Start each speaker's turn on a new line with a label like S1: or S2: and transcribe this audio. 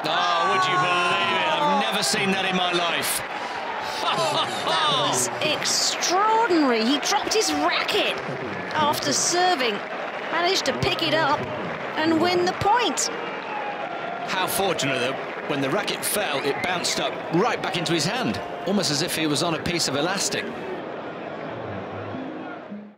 S1: Oh, would you believe it? I've never seen that in my life.
S2: That was extraordinary. He dropped his racket after serving, managed to pick it up and win the point.
S1: How fortunate that when the racket fell, it bounced up right back into his hand, almost as if he was on a piece of elastic.